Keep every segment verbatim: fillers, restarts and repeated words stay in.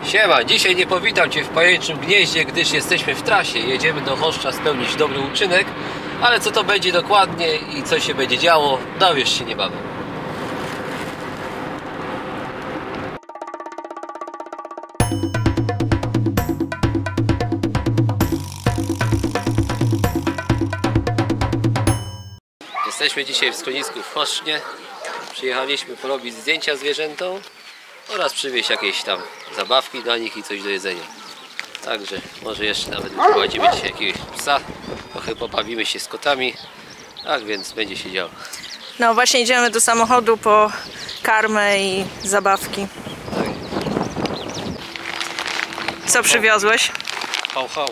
Siema, dzisiaj nie powitam Cię w Pajęczym Gnieździe, gdyż jesteśmy w trasie. Jedziemy do Choszcza spełnić dobry uczynek, ale co to będzie dokładnie i co się będzie działo, dowiesz się niebawem. Jesteśmy dzisiaj w schronisku w Choszcznie. Przyjechaliśmy porobić zdjęcia zwierzętom oraz przywieźć jakieś tam zabawki dla nich i coś do jedzenia. Także może jeszcze nawet wyprowadzimy dzisiaj jakiegoś psa, trochę pobawimy się z kotami, tak więc będzie się działo. No właśnie idziemy do samochodu po karmę i zabawki. Tak. Co przywiozłeś? Hał, hał.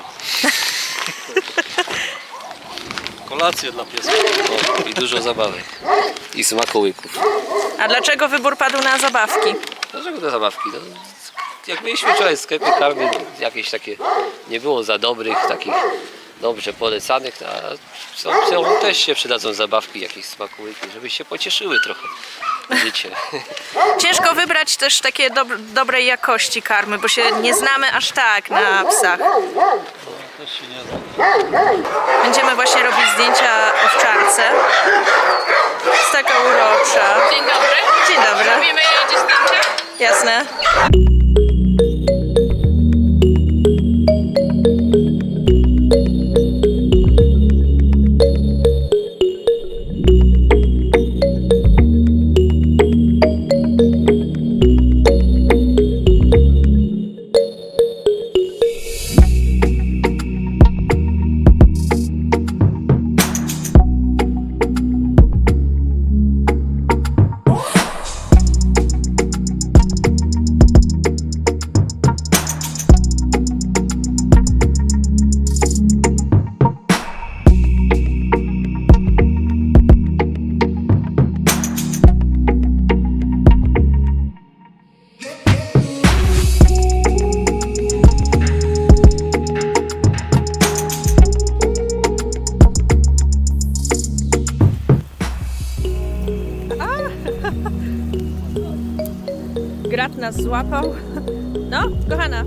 Kolację dla piesa. O, i dużo zabawek. I smakołyków. A dlaczego wybór padł na zabawki? Dlaczego te zabawki? No, jak byliśmy wczoraj w sklepie karmy, jakieś takie nie było za dobrych, takich dobrze polecanych, a co, też się przydadzą zabawki, jakieś smakołyki, żeby się pocieszyły trochę życie. Ciężko wybrać też takie do, dobrej jakości karmy, bo się nie znamy aż tak na psach. Też się nie da. Będziemy właśnie robić zdjęcia owczarce. Jest taka urocza. Dzień dobry. Dzień dobry. Robimy jedzie zdjęcia? Jasne. Grat nas złapał. No, kochana.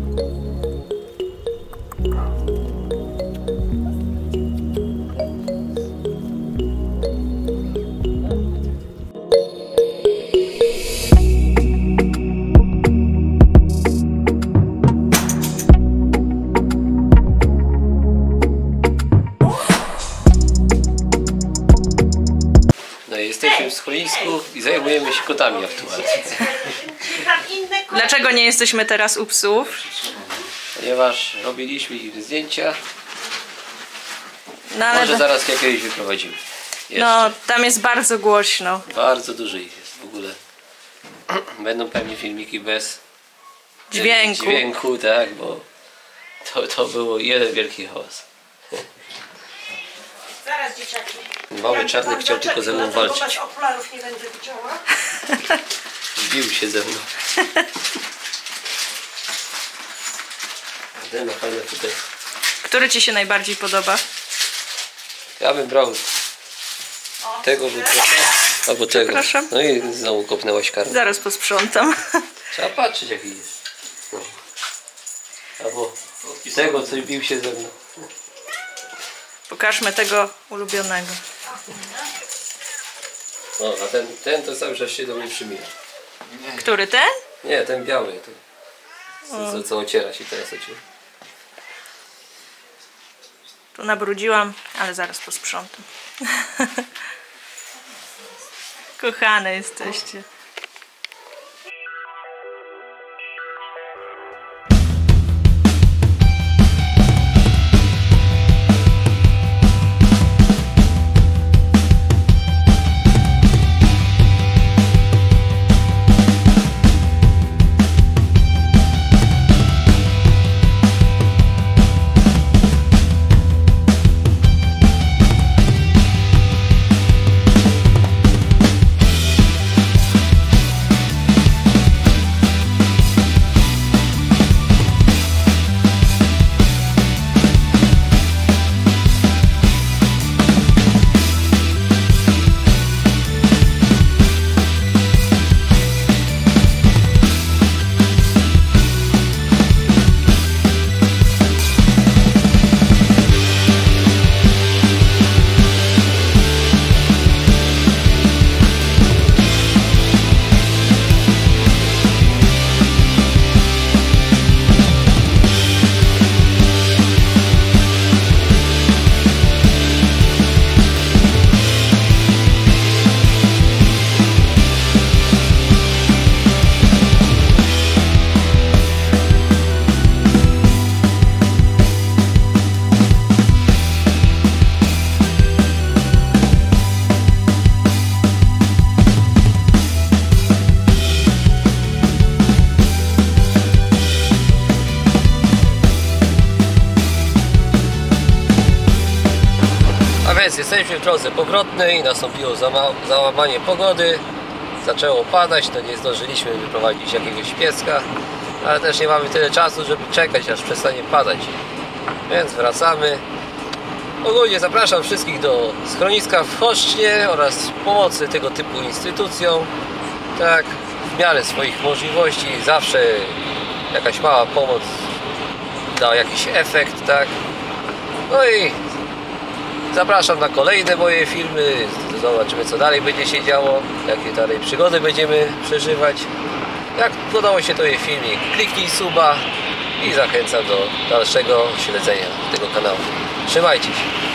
Jesteśmy w schronisku i zajmujemy się kotami aktualnie. Dlaczego nie jesteśmy teraz u psów? Ponieważ robiliśmy im zdjęcia. No, ale może zaraz jakiegoś wyprowadzimy. Jeszcze. No, tam jest bardzo głośno. Bardzo dużo ich jest w ogóle. Będą pewnie filmiki bez Dźwięku. Dźwięku, tak, bo to, to było jeden wielki hałas. Zaraz, dzieciaki. Mały czarny chciał tylko ze mną walczyć. Bez okularów nie będę widziała. Bił się ze mną. Ten ma fajne tutaj. Który ci się najbardziej podoba? Ja bym brał tego, bym albo tego. Przepraszam. No i znowu kopnęłaś karmę. Zaraz posprzątam. Trzeba patrzeć, jak idziesz. No. Albo tego, co bił się ze mną. Pokażmy tego ulubionego. No, a ten, ten to cały czas się do mnie przymija. Który ten? Nie, ten biały. Ten, co, co, co ociera się teraz ociera. Tu nabrudziłam, ale zaraz posprzątam. Kochane jesteście. Więc jesteśmy w drodze powrotnej, nastąpiło zama- załamanie pogody, zaczęło padać, to nie zdążyliśmy wyprowadzić jakiegoś pieska, ale też nie mamy tyle czasu, żeby czekać, aż przestanie padać. Więc wracamy. Ogólnie zapraszam wszystkich do schroniska w Choszcznie oraz pomocy tego typu instytucjom. Tak, w miarę swoich możliwości, zawsze jakaś mała pomoc da jakiś efekt, tak. No i zapraszam na kolejne moje filmy. Zobaczymy, co dalej będzie się działo, jakie dalej przygody będziemy przeżywać. Jak podobał się Tobie filmik, kliknij suba i zachęcam do dalszego śledzenia tego kanału. Trzymajcie się!